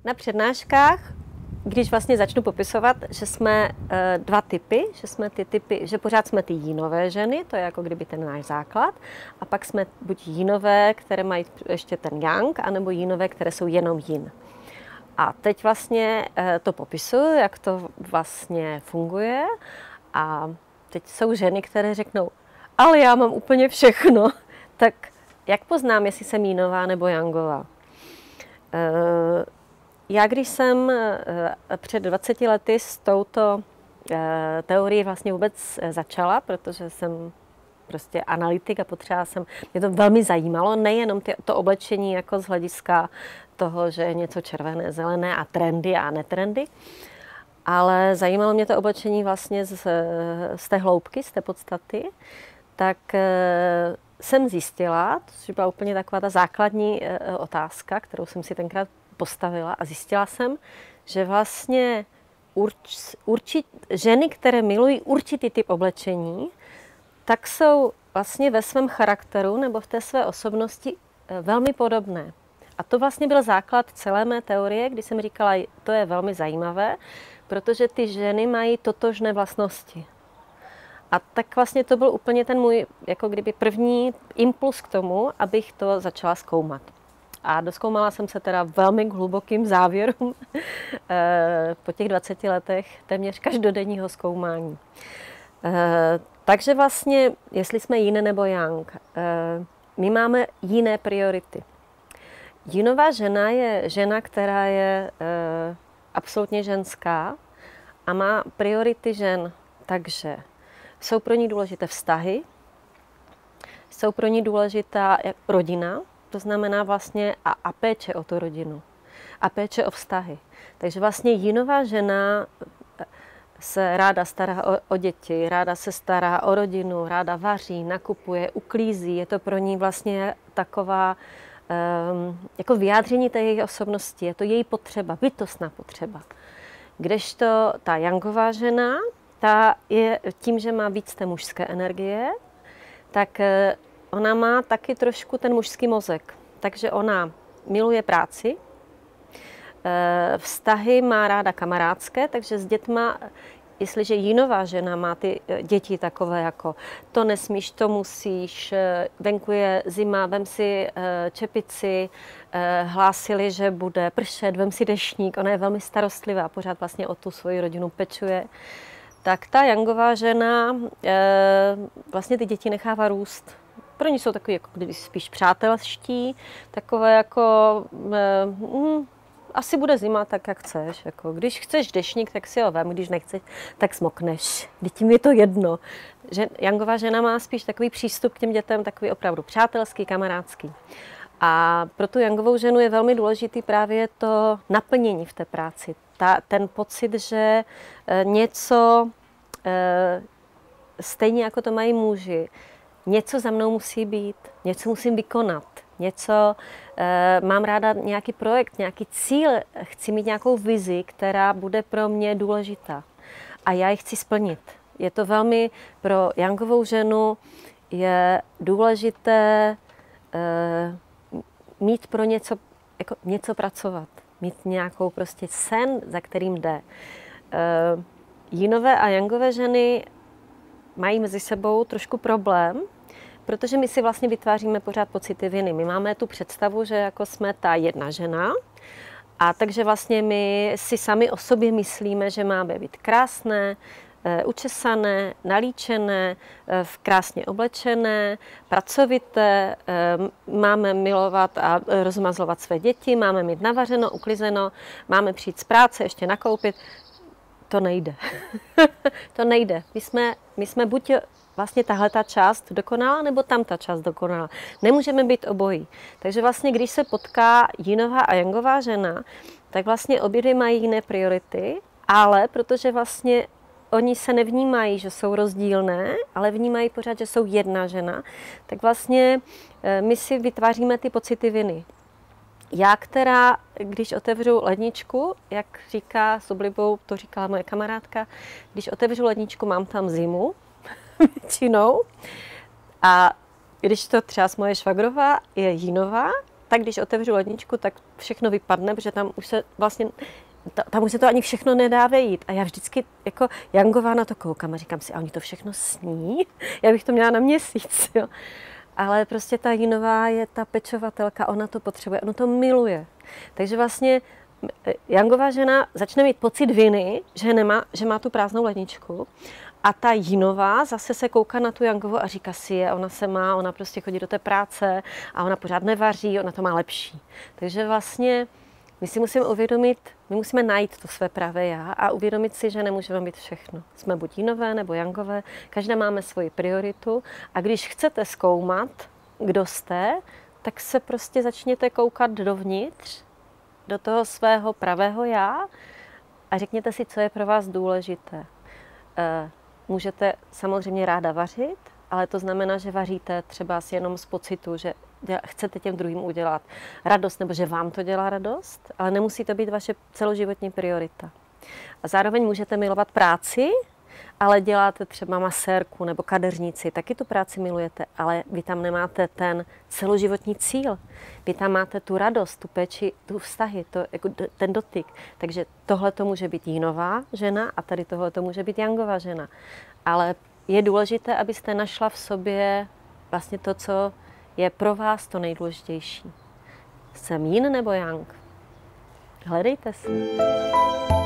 Na přednáškách, když vlastně začnu popisovat, že jsme dva typy, že pořád jsme ty jínové ženy, to je jako kdyby ten náš základ, a pak jsme buď jínové, které mají ještě ten yang, anebo jínové, které jsou jenom yin. A teď vlastně to popisuju, jak to vlastně funguje, a teď jsou ženy, které řeknou, ale já mám úplně všechno. Tak jak poznám, jestli jsem jínová nebo yangová? Já když jsem před 20 lety s touto teorií vlastně vůbec začala, protože jsem prostě analytik a mě to velmi zajímalo, nejenom to oblečení jako z hlediska toho, že je něco červené, zelené a trendy a netrendy, ale zajímalo mě to oblečení vlastně z té hloubky, z té podstaty, tak jsem zjistila, to byla úplně taková ta základní otázka, kterou jsem si tenkrát postavila, a zjistila jsem, že vlastně ženy, které milují určitý typ oblečení, tak jsou vlastně ve svém charakteru nebo v té své osobnosti velmi podobné. A to vlastně byl základ celé mé teorie, kdy jsem říkala, to je velmi zajímavé, protože ty ženy mají totožné vlastnosti. A tak vlastně to byl úplně ten můj, jako kdyby první impuls k tomu, abych to začala zkoumat. A dozkoumala jsem se teda velmi k hlubokým závěrům po těch 20 letech téměř každodenního zkoumání. Takže vlastně, jestli jsme yin nebo yang, my máme jiné priority. Jinová žena je žena, která je absolutně ženská a má priority žen, takže jsou pro ní důležité vztahy, jsou pro ní důležitá rodina, to znamená vlastně a péče o tu rodinu a péče o vztahy. Takže vlastně jinová žena se ráda stará o děti, ráda se stará o rodinu, ráda vaří, nakupuje, uklízí. Je to pro ní vlastně taková jako vyjádření té její osobnosti, je to její potřeba, bytostná potřeba. Kdežto ta yangová žena, ta je tím, že má víc té mužské energie, tak ona má taky trošku ten mužský mozek. Takže ona miluje práci, vztahy má ráda kamarádské, takže s dětma, jestliže jinová žena má ty děti takové jako to nesmíš, to musíš, venku je zima, vem si čepici, hlásili, že bude pršet, vem si deštník, ona je velmi starostlivá, pořád vlastně o tu svoji rodinu pečuje. Tak ta yangová žena vlastně ty děti nechává růst. Pro ní jsou takový jako kdyby spíš přátelští, takové jako asi bude zima, tak jak chceš. Jako, když chceš deštník, tak si ho vem, když nechceš, tak smokneš. Tím je to jedno. Yangová žena má spíš takový přístup k těm dětem, takový opravdu přátelský, kamarádský. A pro tu yangovou ženu je velmi důležitý právě to naplnění v té práci. Ten pocit, že něco, stejně jako to mají muži, něco za mnou musí být, něco musím vykonat, mám ráda nějaký projekt, nějaký cíl, chci mít nějakou vizi, která bude pro mě důležitá a já ji chci splnit. Je to velmi pro yangovou ženu je důležité mít pro něco pracovat, mít nějakou prostě sen, za kterým jde. Yinové a yangové ženy mají mezi sebou trošku problém, protože my si vlastně vytváříme pořád pocity viny. My máme tu představu, že jako jsme ta jedna žena, a takže vlastně my si sami o sobě myslíme, že máme být krásné, učesané, nalíčené, krásně oblečené, pracovité, máme milovat a rozmazlovat své děti, máme mít navařeno, uklizeno, máme přijít z práce, ještě nakoupit. To nejde. To nejde. My jsme buď vlastně tahle ta část dokonalá, nebo tam ta část dokonalá. Nemůžeme být obojí. Takže vlastně, když se potká jinová a yangová žena, tak vlastně obě dvě mají jiné priority, ale protože vlastně oni se nevnímají, že jsou rozdílné, ale vnímají pořád, že jsou jedna žena, tak vlastně my si vytváříme ty pocity viny. Já, která, když otevřu ledničku, jak říká s oblibou, to říkala moje kamarádka, když otevřu ledničku, mám tam zimu, většinou. A když to třeba moje švagrová je jinová, tak když otevřu ledničku, tak všechno vypadne, protože tam už se vlastně tam už se to ani všechno nedá vejít. A já vždycky jako jangová na to koukám a říkám si, a oni to všechno sní? Já bych to měla na měsíc, jo. Ale prostě ta jinová je ta pečovatelka, ona to potřebuje, ona to miluje. Takže vlastně jangová žena začne mít pocit viny, že má tu prázdnou ledničku. A ta jinová zase se kouká na tu jangovou a říká si, ona prostě chodí do té práce a ona pořád nevaří, ona to má lepší. Takže vlastně my si musíme uvědomit, my musíme najít to své pravé já a uvědomit si, že nemůžeme být všechno. Jsme buď jinové nebo jangové, každá máme svoji prioritu a když chcete zkoumat, kdo jste, tak se prostě začněte koukat dovnitř, do toho svého pravého já a řekněte si, co je pro vás důležité. Můžete samozřejmě ráda vařit, ale to znamená, že vaříte třeba jenom z pocitu, že chcete těm druhým udělat radost, nebo že vám to dělá radost, ale nemusí to být vaše celoživotní priorita. A zároveň můžete milovat práci, ale děláte třeba masérku nebo kadeřnici, taky tu práci milujete, ale vy tam nemáte ten celoživotní cíl. Vy tam máte tu radost, tu péči, tu vztahy, ten dotyk. Takže tohle to může být jinová žena a tady tohle to může být jangová žena. Ale je důležité, abyste našla v sobě vlastně to, co je pro vás to nejdůležitější. Jsem yin nebo yang? Hledejte si.